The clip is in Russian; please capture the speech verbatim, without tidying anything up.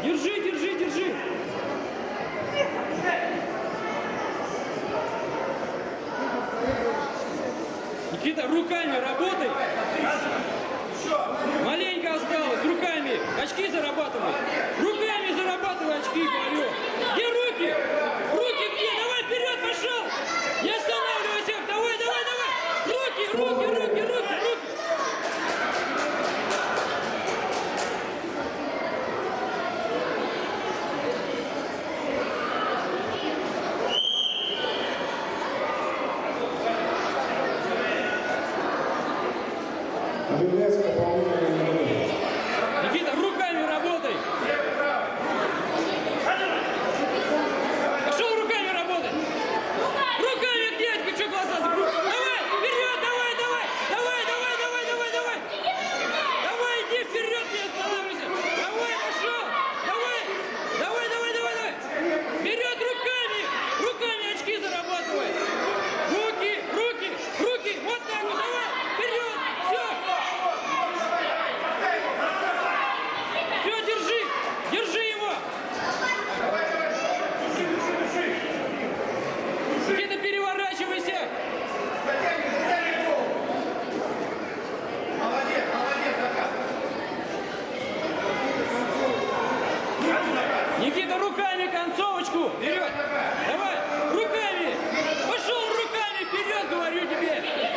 Держи, держи, держи. Никита, руками работай. Маленько осталось, руками. Очки зарабатывай. Руками зарабатывай очки, говорю. Где руки? Руки где? Давай вперед, пошел. Не останавливайся. Давай, давай, давай. Руки, руки, руки, руки, руки. Никита, руками работай! Пошел руками работать! Руками, дядька, что глаза закрыл? Давай, вперед, давай, давай! Давай, давай, давай, давай, давай! Давай, иди вперед, не останавливайся! Давай, пошел! Давай! Давай, давай, давай, давай! Вперед руками! Руками очки зарабатывай! Руки, руки, руки! Вот так вот, давай! Вперед! Все! Все, держи! Держи его! Где-то переворачивайся! Молодец, молодец, заказ! Никита, руками концовочку! Вперед! Давай! Руками! Пошел руками! Вперед, говорю тебе!